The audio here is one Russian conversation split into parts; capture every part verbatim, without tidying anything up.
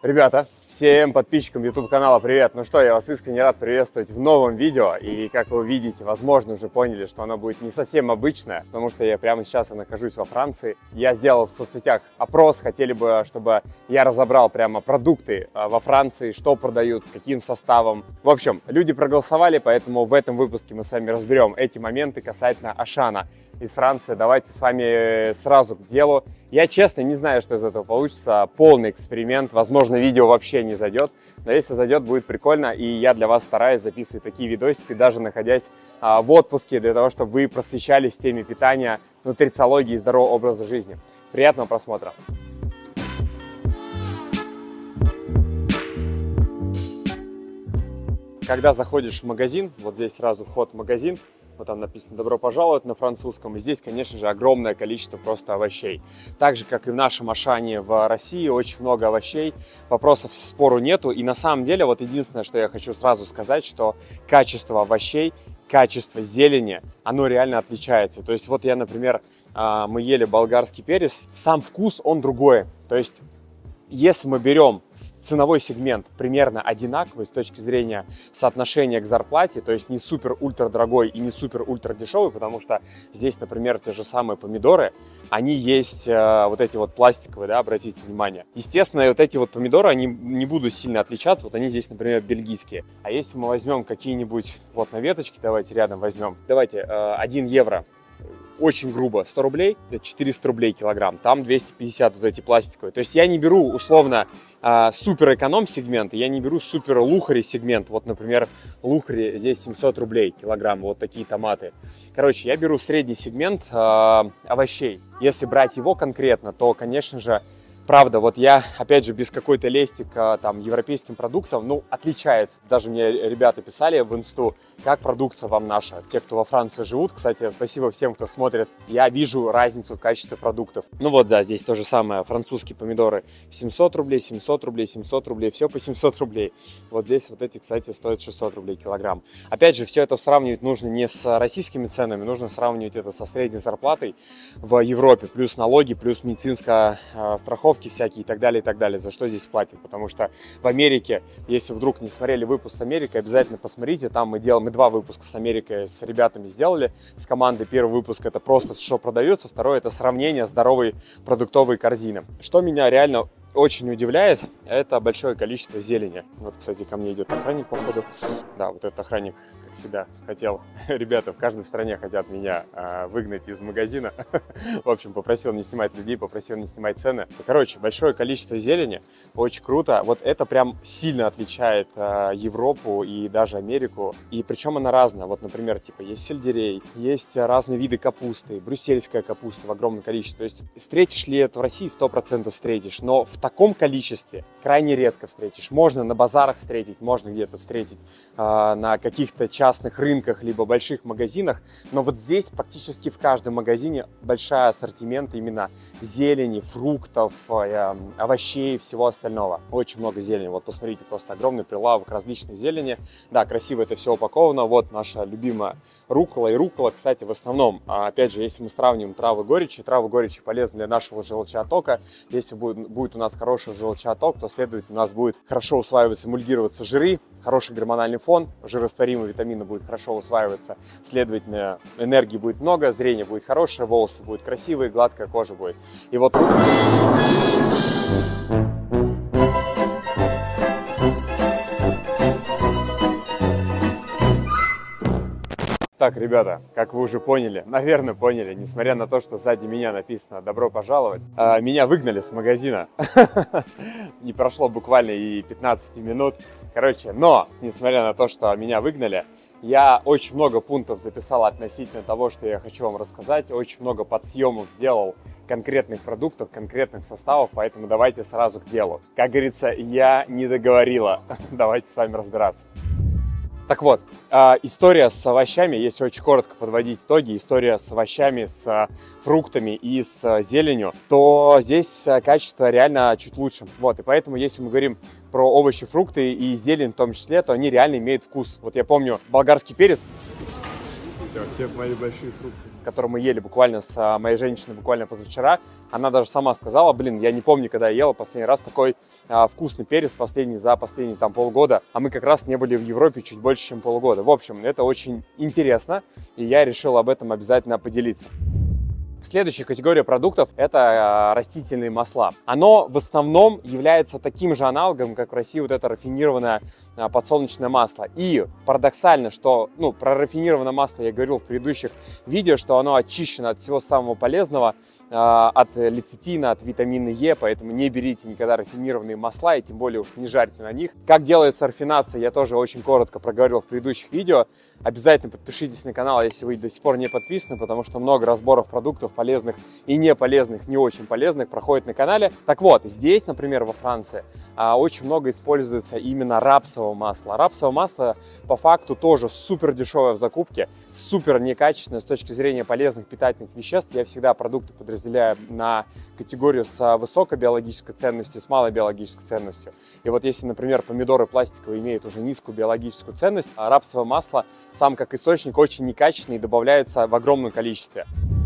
Ребята, всем подписчикам YouTube канала привет! Ну что, я вас искренне рад приветствовать в новом видео. И как вы видите, возможно, уже поняли, что оно будет не совсем обычное, потому что я прямо сейчас нахожусь во Франции. Я сделал в соцсетях опрос, хотели бы, чтобы я разобрал прямо продукты во Франции, что продают, с каким составом. В общем, люди проголосовали, поэтому в этом выпуске мы с вами разберем эти моменты касательно Ашана из Франции. Давайте с вами сразу к делу. Я, честно, не знаю, что из этого получится. Полный эксперимент. Возможно, видео вообще не зайдет. Но если зайдет, будет прикольно. И я для вас стараюсь записывать такие видосики, даже находясь а, в отпуске, для того, чтобы вы просвещались в теме питания, нутрициологии и здорового образа жизни. Приятного просмотра! Когда заходишь в магазин, вот здесь сразу вход в магазин, вот там написано «Добро пожаловать» на французском. И здесь, конечно же, огромное количество просто овощей. Так же, как и в нашем Ашане в России, очень много овощей. Вопросов, спору нету. И на самом деле, вот единственное, что я хочу сразу сказать, что качество овощей, качество зелени, оно реально отличается. То есть вот я, например, мы ели болгарский перец, сам вкус, он другой. То есть если мы берем ценовой сегмент примерно одинаковый с точки зрения соотношения к зарплате, то есть не супер-ультра дорогой и не супер-ультра дешевый, потому что здесь, например, те же самые помидоры, они есть э, вот эти вот пластиковые, да, обратите внимание. Естественно, вот эти вот помидоры, они не будут сильно отличаться, вот они здесь, например, бельгийские. А если мы возьмем какие-нибудь, вот на веточке, давайте рядом возьмем, давайте э, один евро. Очень грубо, сто рублей, это четыреста рублей килограмм, там двести пятьдесят вот эти пластиковые. То есть я не беру условно э, супер эконом сегмент, я не беру супер лухари сегмент. Вот, например, лухари здесь семьсот рублей килограмм, вот такие томаты. Короче, я беру средний сегмент э, овощей. Если брать его конкретно, то, конечно же, правда, вот я, опять же, без какой-то лести к там, европейским продуктам, ну, отличается. Даже мне ребята писали в инсту, как продукция вам наша. Те, кто во Франции живут, кстати, спасибо всем, кто смотрит. Я вижу разницу в качестве продуктов. Ну вот, да, здесь то же самое. Французские помидоры семьсот рублей, семьсот рублей, семьсот рублей, все по семьсот рублей. Вот здесь вот эти, кстати, стоят шестьсот рублей килограмм. Опять же, все это сравнивать нужно не с российскими ценами, нужно сравнивать это со средней зарплатой в Европе. Плюс налоги, плюс медицинская э, страховка всякие и так далее, и так далее, за что здесь платят, потому что в Америке, если вдруг не смотрели выпуск с Америкой, обязательно посмотрите, там мы делаем, мы два выпуска с Америкой с ребятами сделали, с командой. Первый выпуск это просто что продается, второй это сравнение здоровой продуктовой корзины. Что меня реально очень удивляет, это большое количество зелени. Вот, кстати, ко мне идет охранник, походу. Да, вот этот охранник, как всегда, хотел. Ребята в каждой стране хотят меня э, выгнать из магазина. В общем, попросил не снимать людей, попросил не снимать цены. Короче, большое количество зелени, очень круто. Вот это прям сильно отличает э, Европу и даже Америку. И причем она разная. Вот, например, типа есть сельдерей, есть разные виды капусты, брюссельская капуста в огромном количестве. То есть встретишь ли это в России? сто процентов встретишь, но в В таком количестве крайне редко встретишь. Можно на базарах встретить, можно где-то встретить э, на каких-то частных рынках, либо больших магазинах. Но вот здесь практически в каждом магазине большой ассортимент именно зелени, фруктов, э, овощей, всего остального. Очень много зелени. Вот посмотрите, просто огромный прилавок различной зелени. Да, красиво это все упаковано. Вот наша любимая руккола. И руккола, кстати, в основном, опять же, если мы сравним травы горечи, травы горечи полезны для нашего желчеотока. Если будет, будет у нас хороший желчеоток, то, следовательно, у нас будет хорошо усваиваться, эмульгироваться жиры, хороший гормональный фон, жирорастворимые витамины будут хорошо усваиваться, следовательно, энергии будет много, зрение будет хорошее, волосы будут красивые, гладкая кожа будет. И вот... Так, ребята, как вы уже поняли, наверное поняли, несмотря на то, что сзади меня написано «Добро пожаловать», меня выгнали с магазина. Не прошло буквально и пятнадцать минут. Короче, но, несмотря на то, что меня выгнали, я очень много пунктов записал относительно того, что я хочу вам рассказать. Очень много подсъемов сделал конкретных продуктов, конкретных составов, поэтому давайте сразу к делу. Как говорится, я не договорила. Давайте с вами разбираться. Так вот, история с овощами, если очень коротко подводить итоги, история с овощами, с фруктами и с зеленью, то здесь качество реально чуть лучше. Вот, и поэтому, если мы говорим про овощи, фрукты и зелень в том числе, то они реально имеют вкус. Вот я помню болгарский перец. Все, все мои большие фрукты. который мы ели буквально с моей женщиной буквально позавчера, она даже сама сказала, блин, я не помню, когда я ела последний раз такой а, вкусный перец последний за последние там полгода, а мы как раз не были в Европе чуть больше, чем полгода. В общем, это очень интересно, и я решил об этом обязательно поделиться. Следующая категория продуктов – это растительные масла. Оно в основном является таким же аналогом, как в России вот это рафинированное подсолнечное масло. И парадоксально, что, ну, про рафинированное масло я говорил в предыдущих видео, что оно очищено от всего самого полезного, от лецитина, от витамина Е, поэтому не берите никогда рафинированные масла и тем более уж не жарьте на них. Как делается рафинация, я тоже очень коротко проговорил в предыдущих видео. Обязательно подпишитесь на канал, если вы до сих пор не подписаны, потому что много разборов продуктов полезных и не полезных, не очень полезных проходит на канале. Так вот, здесь, например, во Франции очень много используется именно рапсового масла. Рапсовое масло по факту тоже супер дешевое в закупке, супер некачественное с точки зрения полезных питательных веществ. Я всегда продукты подразделяю на категорию с высокой биологической ценностью, с малой биологической ценностью. И вот если, например, помидоры пластиковые имеют уже низкую биологическую ценность, а рапсовое масло сам как источник очень некачественный и добавляется в огромном количестве.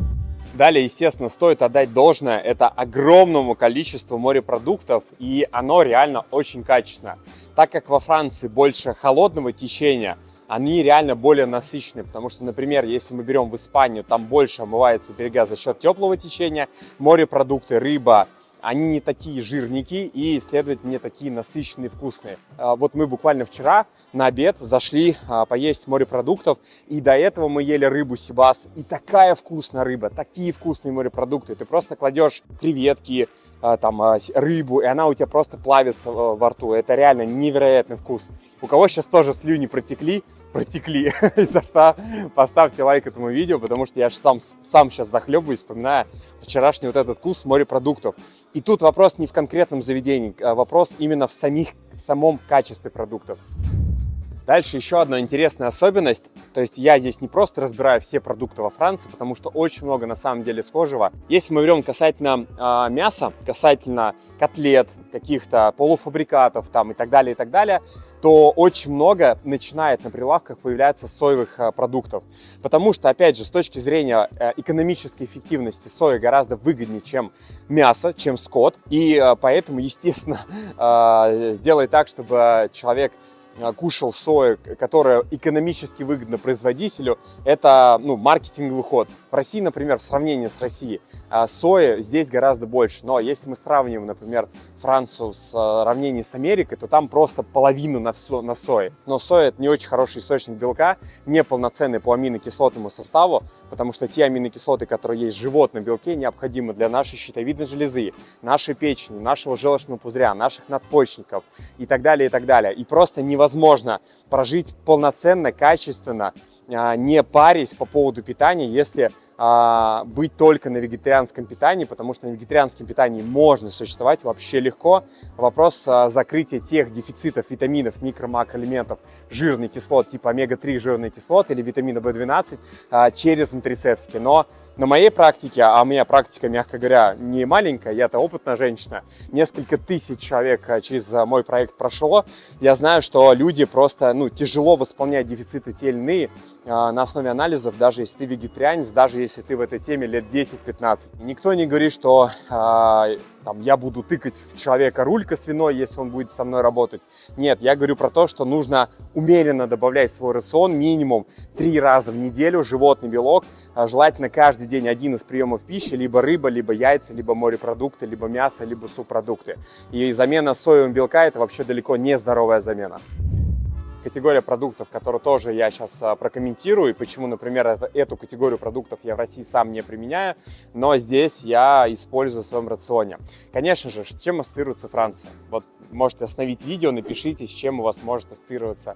Далее, естественно, стоит отдать должное это огромному количеству морепродуктов, и оно реально очень качественное. Так как во Франции больше холодного течения, они реально более насыщенные, потому что, например, если мы берем в Испанию, там больше омывается берега за счет теплого течения, морепродукты, рыба, они не такие жирненькие и, следовательно, не такие насыщенные, вкусные. Вот мы буквально вчера на обед зашли поесть морепродуктов, и до этого мы ели рыбу сибас, и такая вкусная рыба, такие вкусные морепродукты. Ты просто кладешь креветки, там, рыбу, и она у тебя просто плавится во рту. Это реально невероятный вкус. У кого сейчас тоже слюни протекли, протекли изо рта, поставьте лайк этому видео, потому что я же сам, сам сейчас захлебываюсь, вспоминая вчерашний вот этот вкус морепродуктов. И тут вопрос не в конкретном заведении, а вопрос именно в, самих, в самом качестве продуктов. Дальше еще одна интересная особенность, то есть я здесь не просто разбираю все продукты во Франции, потому что очень много на самом деле схожего. Если мы берем касательно э, мяса, касательно котлет, каких-то полуфабрикатов там и так далее, и так далее, то очень много начинает на прилавках появляться соевых э, продуктов. Потому что, опять же, с точки зрения э, экономической эффективности соя гораздо выгоднее, чем мясо, чем скот. И э, поэтому, естественно, э, сделай так, чтобы человек кушал сою, которая экономически выгодна производителю, это, ну, маркетинговый ход. В России, например, в сравнении с Россией, сои здесь гораздо больше. Но если мы сравним, например, Францию с сравнением с Америкой, то там просто половину на, со, на сои. Но соя – это не очень хороший источник белка, неполноценный по аминокислотному составу, потому что те аминокислоты, которые есть в животном белке, необходимы для нашей щитовидной железы, нашей печени, нашего желчного пузыря, наших надпочечников и так далее, и так далее. И просто невозможно прожить полноценно, качественно, не парясь по поводу питания, если а, быть только на вегетарианском питании, потому что на вегетарианском питании можно существовать вообще легко. Вопрос а, закрытия тех дефицитов витаминов, микро- макроэлементов, жирных кислот типа омега три жирные кислоты или витамина бэ двенадцать а, через нутрицепски. Но на моей практике, а у меня практика, мягко говоря, не маленькая, я-то опытная женщина, несколько тысяч человек через мой проект прошло, я знаю, что люди просто, ну, тяжело восполнять дефициты те или иные а, на основе анализов, даже если ты вегетарианец, даже если ты в этой теме лет десять-пятнадцать. Никто не говорит, что а, там, я буду тыкать в человека рулька свиной, если он будет со мной работать. Нет, я говорю про то, что нужно умеренно добавлять в свой рацион минимум три раза в неделю животный белок, а, желательно каждый день один из приемов пищи, либо рыба, либо яйца, либо морепродукты, либо мясо, либо субпродукты. И замена соевого белка – это вообще далеко не здоровая замена. Категория продуктов, которую тоже я сейчас а, прокомментирую, и почему, например, это, эту категорию продуктов я в России сам не применяю, но здесь я использую в своем рационе. Конечно же, с чем ассоциируется Франция? Вот можете остановить видео, напишите, с чем у вас может ассоциироваться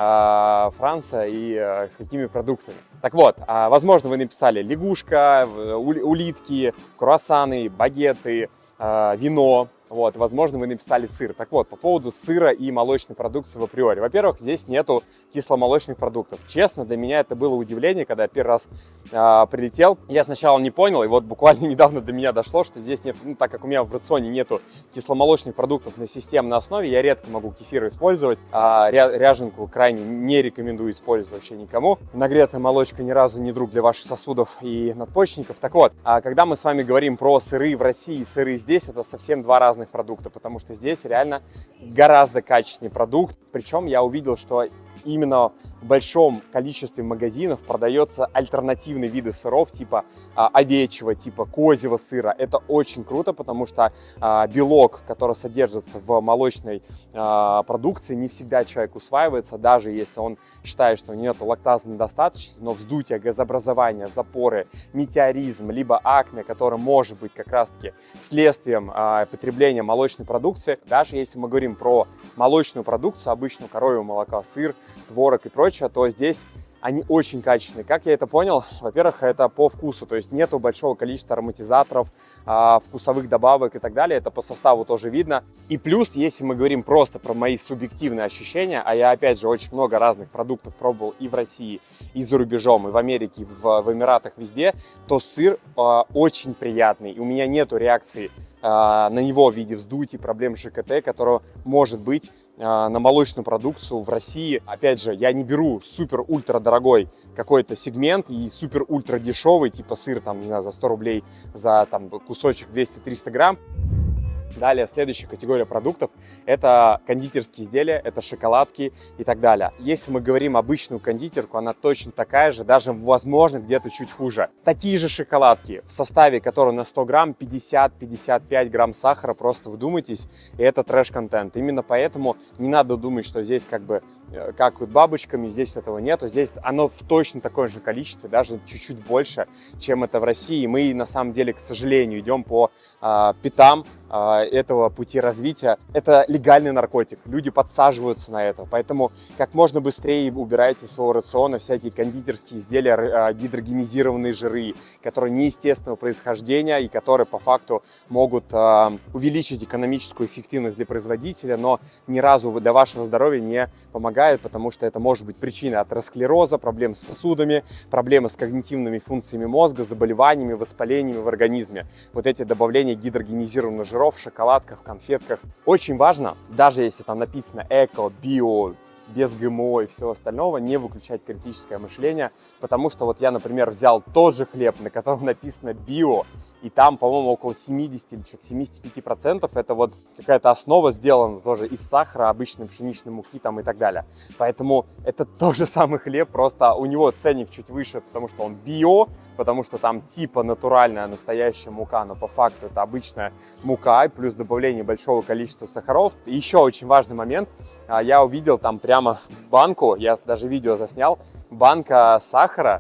а, Франция и а, с какими продуктами. Так вот, а, возможно, вы написали лягушка, улитки, круассаны, багеты, а, вино. Вот, возможно, вы написали сыр. Так вот, по поводу сыра и молочной продукции в априори. Во-первых, здесь нету кисломолочных продуктов. Честно, для меня это было удивление, когда я первый раз э, прилетел. Я сначала не понял, и вот буквально недавно до меня дошло, что здесь нет, ну, так как у меня в рационе нету кисломолочных продуктов на системной основе, я редко могу кефир использовать, а ря ряженку крайне не рекомендую использовать вообще никому. Нагретая молочка ни разу не друг для ваших сосудов и надпочечников. Так вот, а когда мы с вами говорим про сыры в России и сыры здесь, это совсем два разных продукта, потому что здесь реально гораздо качественнее продукт. Причем я увидел, что именно в большом количестве магазинов продается альтернативные виды сыров, типа а, овечьего, типа козьего сыра. Это очень круто, потому что а, белок, который содержится в молочной а, продукции, не всегда человек усваивается, даже если он считает, что нет лактазной недостаточности, но вздутие, газообразование, запоры, метеоризм, либо акне, который может быть как раз-таки следствием а, потребления молочной продукции. Даже если мы говорим про молочную продукцию, обычную коровье молоко, сыр, творог и прочее, то здесь они очень качественные. Как я это понял? Во-первых, это по вкусу, то есть нету большого количества ароматизаторов, вкусовых добавок и так далее. Это по составу тоже видно. И плюс, если мы говорим просто про мои субъективные ощущения, а я, опять же, очень много разных продуктов пробовал и в России, и за рубежом, и в Америке, и в, в Эмиратах, везде, то сыр э, очень приятный. И у меня нету реакции э, на него в виде вздутий, проблем с ЖКТ, которого может быть на молочную продукцию в России. Опять же, я не беру супер-ультра дорогой какой-то сегмент и супер-ультра дешевый, типа сыр там, не знаю, за сто рублей за там кусочек двести-триста грамм. Далее, следующая категория продуктов – это кондитерские изделия, это шоколадки и так далее. Если мы говорим обычную кондитерку, она точно такая же, даже, возможно, где-то чуть хуже. Такие же шоколадки, в составе которой на сто грамм пятьдесят-пятьдесят пять грамм сахара, просто вдумайтесь, и это трэш-контент. Именно поэтому не надо думать, что здесь как бы какают бабочками, здесь этого нету. Здесь оно в точно таком же количестве, даже чуть-чуть больше, чем это в России. Мы, на самом деле, к сожалению, идем по э, пятам этого пути развития. Это легальный наркотик, люди подсаживаются на это, поэтому как можно быстрее убирайте из своего рациона всякие кондитерские изделия, гидрогенизированные жиры, которые неестественного происхождения и которые по факту могут увеличить экономическую эффективность для производителя, но ни разу для вашего здоровья не помогают, потому что это может быть причиной атеросклероза, проблем с сосудами, проблемы с когнитивными функциями мозга, заболеваниями, воспалениями в организме. Вот эти добавления гидрогенизированных жиров в шоколадках, в конфетках. Очень важно, даже если там написано эко, био, без ГМО и всего остального, не выключать критическое мышление, потому что вот я, например, взял тот же хлеб, на котором написано био, и там, по-моему, около семидесяти или семидесяти пяти процентов это вот какая-то основа сделана тоже из сахара, обычной пшеничной муки там и так далее. Поэтому это тот же самый хлеб, просто у него ценник чуть выше, потому что он био, потому что там типа натуральная настоящая мука, но по факту это обычная мука, плюс добавление большого количества сахаров. И еще очень важный момент, я увидел там прямо банку, я даже видео заснял, банка сахара,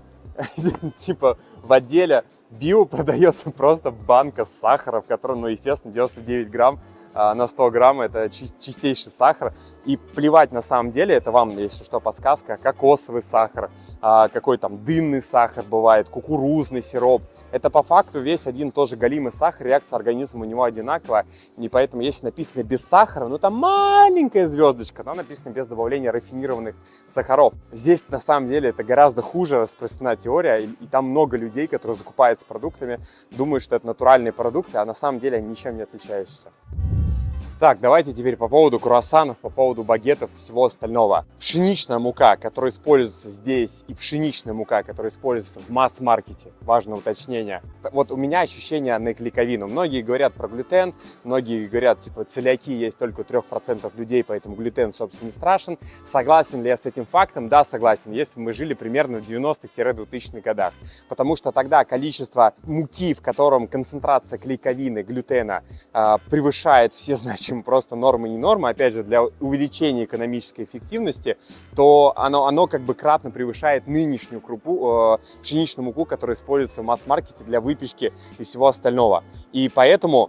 типа в отделе био продается просто банка сахара, в котором, ну, естественно, девяносто девять грамм на сто грамм, это чистейший сахар. И плевать, на самом деле, это вам, если что, подсказка, кокосовый сахар, какой там дынный сахар бывает, кукурузный сироп. Это по факту весь один тоже галимый сахар, реакция организма у него одинаковая. И поэтому, если написано без сахара, ну там маленькая звездочка, там написано без добавления рафинированных сахаров. Здесь, на самом деле, это гораздо хуже распространена теория, и, и там много людей, которые закупаются продуктами, думают, что это натуральные продукты, а на самом деле они ничем не отличающиеся. Так, давайте теперь по поводу круассанов, по поводу багетов и всего остального. Пшеничная мука, которая используется здесь, и пшеничная мука, которая используется в масс-маркете, важное уточнение. Вот у меня ощущение на клейковину. Многие говорят про глютен, многие говорят, типа, целиакии есть только у трёх процентов людей, поэтому глютен, собственно, не страшен. Согласен ли я с этим фактом? Да, согласен, если мы жили примерно в девяностых-двухтысячных годах. Потому что тогда количество муки, в котором концентрация клейковины, глютена э, превышает все значимые просто нормы и не нормы, опять же, для увеличения экономической эффективности, то оно, оно как бы кратно превышает нынешнюю крупу, э, пшеничную муку, которая используется в масс-маркете для выпечки и всего остального. И поэтому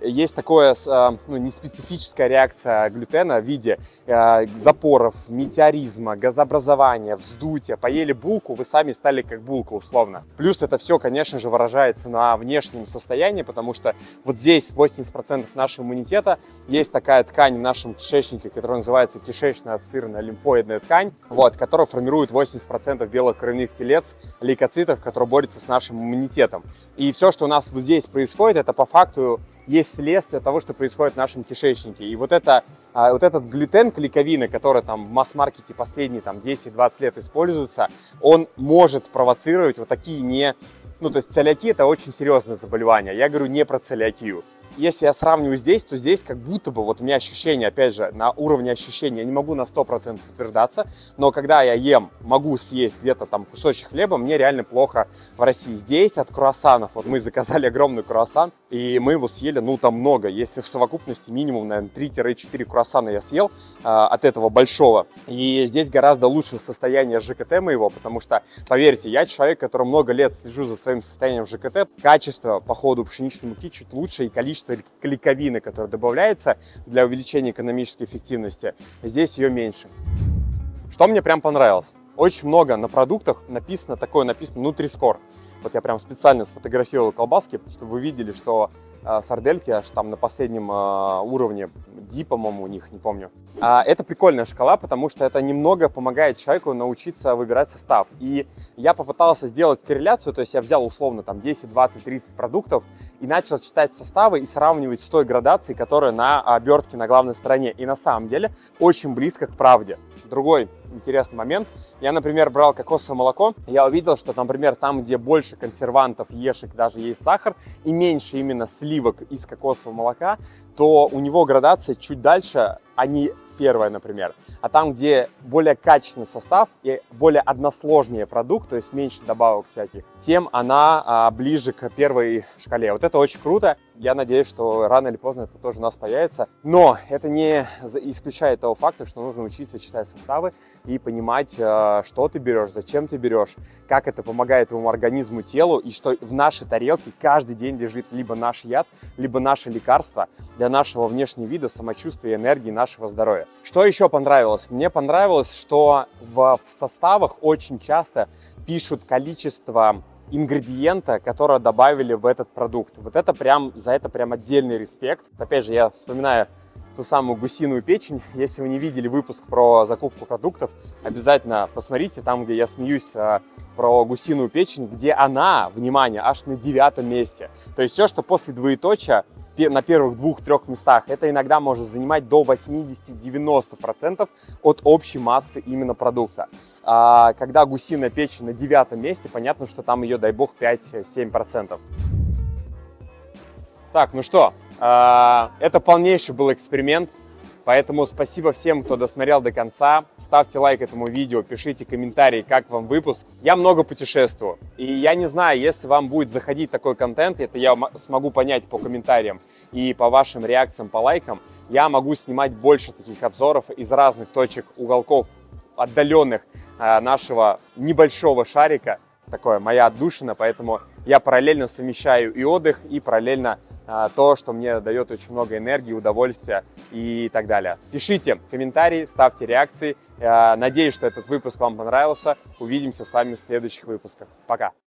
есть такое, ну, неспецифическая реакция глютена в виде э, запоров, метеоризма, газообразования, вздутия. Поели булку, вы сами стали как булка условно. Плюс это все, конечно же, выражается на внешнем состоянии, потому что вот здесь восемьдесят процентов нашего иммунитета, есть такая ткань в нашем кишечнике, которая называется кишечно-ассоциированная лимфоидная ткань, вот, которая формирует восемьдесят процентов белых кровяных телец, лейкоцитов, которые борются с нашим иммунитетом. И все, что у нас вот здесь происходит, это по факту есть следствие того, что происходит в нашем кишечнике. И вот, это, вот этот глютен, клейковина, который там в масс-маркете последние там, десять-двадцать лет используется, он может провоцировать вот такие не... Ну, то есть целиакия – это очень серьезное заболевание. Я говорю не про целиакию. Если я сравниваю здесь, то здесь как будто бы, вот у меня ощущение, опять же, на уровне ощущения, я не могу на сто процентов утверждаться, но когда я ем, могу съесть где-то там кусочек хлеба, мне реально плохо в России. Здесь от круассанов, вот мы заказали огромный круассан, и мы его съели, ну, там много. Если в совокупности минимум, наверное, три-четыре круассана я съел а, от этого большого. И здесь гораздо лучше состояние ЖКТ моего, потому что, поверьте, я человек, который много лет слежу за своим состоянием ЖКТ. Качество по ходу пшеничной муки чуть лучше, и количество клейковины, которая добавляется для увеличения экономической эффективности, здесь ее меньше. Что мне прям понравилось? Очень много на продуктах написано, такое написано Nutri-Score. Вот я прям специально сфотографировал колбаски, чтобы вы видели, что э, сардельки аж там на последнем э, уровне, Ди, по-моему, у них, не помню. А, это прикольная шкала, потому что это немного помогает человеку научиться выбирать состав. И я попытался сделать корреляцию, то есть я взял условно там десять, двадцать, тридцать продуктов и начал читать составы и сравнивать с той градацией, которая на обертке на главной стороне. И на самом деле очень близко к правде. Другой интересный момент. Я, например, брал кокосовое молоко. Я увидел, что, например, там, где больше консервантов, ешек, даже есть сахар, и меньше именно сливок из кокосового молока, то у него градация чуть дальше, а не первая, например. А там, где более качественный состав и более односложнее продукт, то есть меньше добавок всяких, тем она а, ближе к первой шкале. Вот это очень круто. Я надеюсь, что рано или поздно это тоже у нас появится. Но это не исключает того факта, что нужно учиться читать составы и понимать, что ты берешь, зачем ты берешь, как это помогает твоему организму, телу, и что в нашей тарелке каждый день лежит либо наш яд, либо наше лекарство для нашего внешнего вида, самочувствия, энергии, нашего здоровья. Что еще понравилось? Мне понравилось, что в, в составах очень часто пишут количество ингредиента, которые добавили в этот продукт. Вот это прям, за это прям отдельный респект. Опять же, я вспоминаю ту самую гусиную печень. Если вы не видели выпуск про закупку продуктов, обязательно посмотрите там, где я смеюсь а, про гусиную печень, где она, внимание, аж на девятом месте. То есть все, что после двоеточия на первых двух-трех местах, это иногда может занимать до восьмидесяти-девяноста процентов от общей массы именно продукта. А когда гусиная печень на девятом месте, понятно, что там ее, дай бог, пять-семь процентов. Так, ну что, это полнейший был эксперимент. Поэтому спасибо всем, кто досмотрел до конца. Ставьте лайк этому видео, пишите комментарии, как вам выпуск. Я много путешествую. И я не знаю, если вам будет заходить такой контент, это я смогу понять по комментариям и по вашим реакциям, по лайкам. Я могу снимать больше таких обзоров из разных точек, уголков, отдаленных нашего небольшого шарика. Такое моя отдушина, поэтому я параллельно совмещаю и отдых, и параллельно а, то, что мне дает очень много энергии, удовольствия и так далее. Пишите комментарии, ставьте реакции. А, надеюсь, что этот выпуск вам понравился. Увидимся с вами в следующих выпусках. Пока!